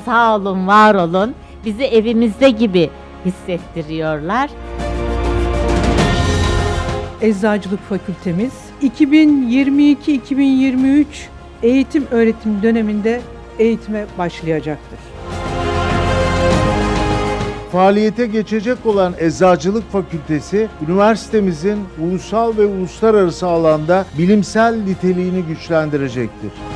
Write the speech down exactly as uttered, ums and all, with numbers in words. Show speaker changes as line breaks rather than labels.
sağ olun, var olun. Bizi evimizde gibi hissettiriyorlar.
Eczacılık Fakültemiz iki bin yirmi iki iki bin yirmi üç eğitim öğretim döneminde eğitime başlayacaktır.
Faaliyete geçecek olan Eczacılık Fakültesi, üniversitemizin ulusal ve uluslararası alanda bilimsel niteliğini güçlendirecektir.